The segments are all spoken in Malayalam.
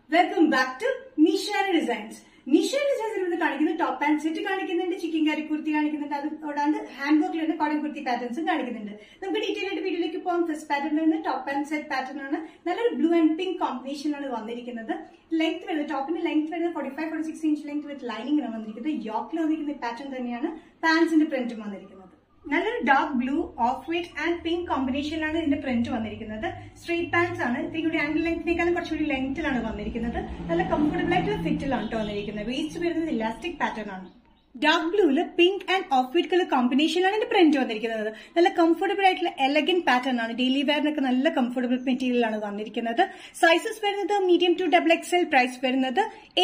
Welcome back to Nishani Designs. Nishani Designs കാണിക്കുന്ന ടോപ്പ് ആൻഡ് സെറ്റ് കാണിക്കുന്നുണ്ട്, ചിക്കൻ കറി കുർത്തി കാണിക്കുന്നുണ്ട്, അതുകൂടാണ്ട് ഹാൻഡ് വർക്കിൽ തന്നെ കോട്ടൺ കുർത്തി പാറ്റേൺസും കാണിക്കുന്നുണ്ട്. നമുക്ക് ഡീറ്റെയിൽ ആയിട്ട് വീഡിയോയിലേക്ക് പോകാം. ഫസ്റ്റ് പാറ്റേൺ വരുന്നത് ടോപ്പ് ആൻഡ് സെറ്റ് പാറ്റേൺ ആണ്. നല്ലൊരു ബ്ലൂ ആൻഡ് പിങ്ക് കോമ്പിനേഷനാണ് വന്നിരിക്കുന്നത്. ലെങ്ത് വരുന്നത് ടോപ്പിന്റെ ലെങ്ത് വരുന്നത് 45-46 ഇഞ്ച് ലെങ്ത് വിത്ത് ലൈനിങ് ആണ് വന്നിരിക്കുന്നത്. യോക്കിൽ വന്നിരിക്കുന്ന പാറ്റേൺ തന്നെയാണ് പാൻസിന്റെ പ്രിന്റും വന്നിരിക്കുന്നത്. നല്ലൊരു dark blue, off white and pink കോമ്പിനേഷനിലാണ് ഇതിന്റെ പ്രിന്റ് വന്നിരിക്കുന്നത്. സ്ട്രെയിറ്റ് പാൻസ് ആണ്. ഇതിന്റെ ആംഗിൾ ലെങ്ത്തിനേക്കാളും കുറച്ചുകൂടി ലെങ്ത്തിലാണ് വന്നിരിക്കുന്നത്. നല്ല കംഫർട്ടബിൾ ആയിട്ടുള്ള ഫിറ്റിലാണ് വന്നിരിക്കുന്നത്. വേസ്റ്റ് വരുന്നത് ഇലാസ്റ്റിക് പാറ്റേൺ ആണ്. ഡാർക്ക് ബ്ലൂവില് pink and off white colour കോമ്പിനേഷനിലാണ് ഇതിന്റെ പ്രിന്റ് വന്നിരിക്കുന്നത്. നല്ല കംഫർട്ടബിൾ ആയിട്ടുള്ള എലഗന്റ് പാറ്റേൺ ആണ്. ഡെയിലി വെയറിനൊക്കെ നല്ല കംഫർട്ടബിൾ മെറ്റീരിയലാണ് വന്നിരിക്കുന്നത്. സൈസസ് വരുന്നത് മീഡിയം ടു XXL. പ്രൈസ് വരുന്നത്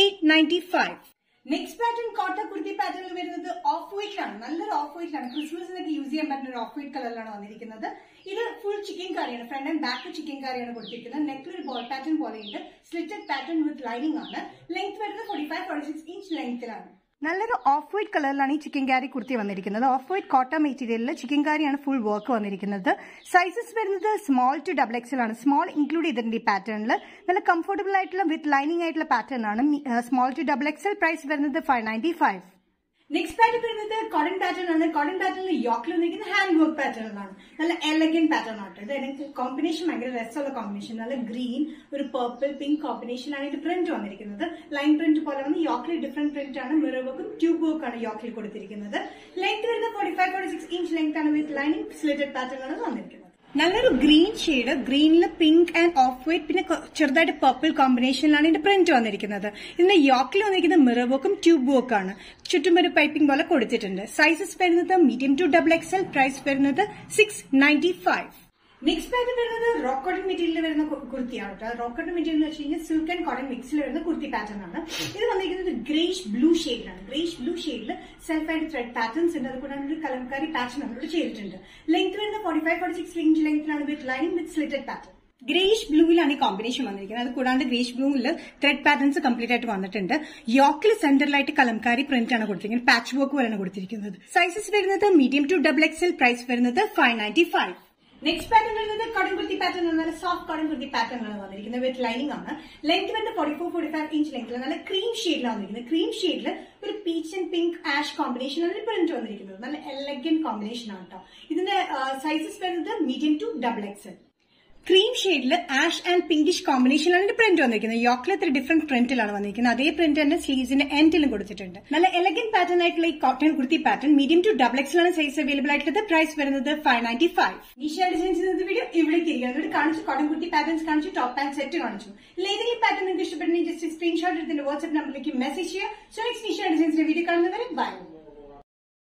895. നെക്സ്റ്റ് പാറ്റേൺ കോട്ടൺ കുർത്തി പാറ്റേണിൽ വരുന്നത് ഓഫ് വൈറ്റ് ആണ്. നല്ലൊരു ഓഫ് വൈറ്റ് ആണ്. ക്രിസ്മസിനൊക്കെ യൂസ് ചെയ്യാൻ പറ്റുന്ന ഒരു ഓഫ് വൈറ്റ് കളറിലാണ് വന്നിരിക്കുന്നത്. ഇത് ഫുൾ ചിക്കൻ കറിയാണ്. ഫ്രണ്ട് ആൻഡ് ബാക്ക് ചിക്കൻ കറിയാണ് കൊടുത്തിരിക്കുന്നത്. നെക്കിൽ ഒരു ബോൾ പാറ്റേൺ പോലെയുണ്ട്. സ്ലിറ്റഡ് പാറ്റേൺ വിത്ത് ലൈനിങ് ആണ്. ലെങ്ത് വരുന്നത് 45-46 ഇഞ്ച് ലെങ്ത്തിലാണ്. നല്ലൊരു ഓഫ് വൈറ്റ് കളറിലാണ് ഈ ചിക്കൻ കാരി കുർത്തി വന്നിരിക്കുന്നത്. ഓഫ് വൈറ്റ് കോട്ടൺ മെറ്റീരിയലിൽ ചിക്കൻ കാരിയാണ് ഫുൾ വർക്ക് വന്നിരിക്കുന്നത്. സൈസസ് വരുന്നത് സ്മോൾ ടു XXL ആണ്. സ്മോൾ ഇൻക്ലൂഡ് ചെയ്തിട്ടുണ്ട് ഈ പാറ്റേണിൽ. നല്ല കംഫർട്ടബിൾ ആയിട്ടുള്ള വിത്ത് ലൈനിങ് ആയിട്ടുള്ള പാറ്റേൺ ആണ്. Small to XXL. പ്രൈസ് വരുന്നത് 595. നെക്സ്റ്റ് പാറ്റേൺ വരുന്നത് കോട്ടൺ പാറ്റേൺ ആണ്. കോട്ടൺ പാറ്റേണിൽ യോക്കിൽ വന്നിരിക്കുന്ന ഹാൻഡ് വർക്ക് പാറ്റേൺ ആണ്. നല്ല എലഗന്റ് പാറ്റേൺ ആണ്. ഇത് എനിക്ക് കോമ്പിനേഷൻ ഭയങ്കര രസമുള്ള കോമ്പിനേഷൻ. നല്ല ഗ്രീൻ, ഒരു പർപ്പിൾ, പിങ്ക് കോമ്പിനേഷനാണ് ഇതിന്റെ പ്രിന്റ് വന്നിരിക്കുന്നത്. ലൈൻ പ്രിന്റ് പോലെ വന്ന് യോക്കിൽ ഡിഫറെന്റ് പ്രിന്റ് ആണ്. മിറർ വർക്കും ട്യൂബ് വർക്കും ആണ് യോക്കിൽ കൊടുത്തിരിക്കുന്നത്. ലെങ്ത് വരുന്നത് 45-46 ഇഞ്ച് ലെങ്ത് ആണ്. വിത്ത് ലൈനിങ് സ്ലിറ്റഡ് പാറ്റേൺ ആണ് വന്നിരിക്കുന്നത്. നല്ലൊരു ഗ്രീൻ ഷെയ്ഡ്, ഗ്രീനിൽ പിങ്ക് ആൻഡ് ഓഫ് വൈറ്റ്, പിന്നെ ചെറുതായിട്ട് പർപ്പിൾ കോമ്പിനേഷനിലാണ് ഇതിന്റെ പ്രിന്റ് വന്നിരിക്കുന്നത്. ഇതിന്റെ യോക്കിൽ വന്നിരിക്കുന്നത് മിറർ വർക്കും ട്യൂബ് വർക്കും ആണ്. ചുറ്റും ഒരു പൈപ്പിംഗ് പോലെ കൊടുത്തിട്ടുണ്ട്. സൈസസ് വരുന്നത് മീഡിയം ടു XXL. പ്രൈസ് വരുന്നത് 695. നെക്സ്റ്റ് പാറ്റേൺ വരുന്നത് റോക്ക് കോട്ടൺ മെറ്റീരിയൽ വരുന്ന കുർത്തിയാണ് കേട്ടോ. റോക്ക് കോട്ടൺ മെറ്റീരിയൽ എന്ന് വെച്ച് കഴിഞ്ഞാൽ സിൽക്ക് ആൻഡ് കോട്ടൺ മിക്സിൽ വരുന്ന കുർത്തി പാറ്റേൺ ആണ്. ഇത് വന്നിരിക്കുന്നത് ഗ്രേഷ് ബ്ലൂ ഷെയ്ഡിലാണ്. ഗ്രേഷ് ബ്ലൂ ഷെയ്ഡിൽ സെൽഫായിട്ട് ത്രെഡ് പാറ്റേൺസ് ഉണ്ട്. അതുകൂടാണ്ട് ഒരു കലംകാരി പാറ്റേൺ നമ്മളോട് ചെയ്തിട്ടുണ്ട്. ലെങ്ത് വരുന്നത് 45-46 ഇഞ്ച് ലെങ്ത്തിലാണ് with lining with slitted pattern. Greyish ബ്ലൂവിലാണ് ഈ കോമ്പിനേഷൻ വന്നിരിക്കുന്നത്. അത് കൂടാണ്ട് ഗ്രേഷ് ബ്ലൂവിൽ ത്രെഡ് പാറ്റേൺസ് കംപ്ലീറ്റ് ആയിട്ട് വന്നിട്ടുണ്ട്. യോക്കിൽ സെന്ററിലായിട്ട് കലംകാരി പ്രിന്റ് ആണ് കൊടുത്തിരിക്കുന്നത്. പാച്ച് വർക്ക് പോലെയാണ് കൊടുത്തിരിക്കുന്നത്. സൈസസ് വരുന്നത് മീഡിയം ടു XXL. പ്രൈസ് വരുന്നത് 595. നെക്സ്റ്റ് പാറ്റേൺ വരുന്നത് കോട്ടൺ കുർത്തി പാറ്റേൺ ആണ്. നല്ല സോഫ്റ്റ് കോട്ടൺ കുർത്തി പാറ്റേൺ ആണ് വന്നിരിക്കുന്നത്. വിത്ത് ലൈനിങ് ആണ്. ലെങ്ത് വരുന്നത് 44-45 ഇഞ്ച് ലെങ്ത്തിൽ. നല്ല ക്രീം ഷെയ്ഡിലാണ് വന്നിരിക്കുന്നത്. ക്രീം ഷെയ്ഡിൽ ഒരു പീച്ച് ആൻഡ് പിങ്ക് ആഷ് കോമ്പിനേഷനാണ് പ്രിന്റ് വന്നിരിക്കുന്നത്. നല്ല എലഗന്റ് കോമ്പിനേഷൻ ആണ് കേട്ടോ. ഇതിന്റെ സൈസസ് വരുന്നത് മീഡിയം ടു XXL. ക്രീം ഷെയ്ഡിൽ ആഷ് ആൻഡ് പിങ്കിഷ് കോമ്പിനേഷനിലാണ് പ്രിന്റ് വന്നിരിക്കുന്നത്. യോക്കിൽ ഇത്ര ഡിഫറെന്റ് പ്രിന്റിലാണ് വന്നിരിക്കുന്നത്. അതേ പ്രിന്റ് തന്നെ സ്ലീവ്സിന്റെ എൻഡിലും കൊടുത്തിട്ടുണ്ട്. നല്ല എലഗന്റ് പാറ്റേൺ ആയിട്ടുള്ള ഈ cotton kurti pattern medium to XXL ആണ് സൈസ് അവൈലബിൾ ആയിട്ടുള്ളത്. പ്രൈസ് വരുന്നത് 595. നിഷ ഡിസൈൻസ് വീഡിയോ ഇവിടെ തിരികെ കാണിച്ചു. കോട്ടൺ കുർത്തി പാറ്റേൺസ് കാണിച്ചു, ടോപ്പ് ആൻഡ് സെറ്റ് കാണിച്ചു. ഏതെങ്കിലും പാറ്റേൺ നിങ്ങൾക്ക് ഇഷ്ടപ്പെടുന്നെങ്കിൽ ജസ്റ്റ് സ്ക്രീൻഷോട്ട് എടുത്തിന്റെ വാട്സ്ആപ്പ് നമ്പറിലേക്ക് മെസ്സേജ് ചെയ്യുക. സോ നെക്സ്റ്റ് നിഷ ഡിസൈൻസിന്റെ വീഡിയോ കാണുന്നവരെ ബൈ.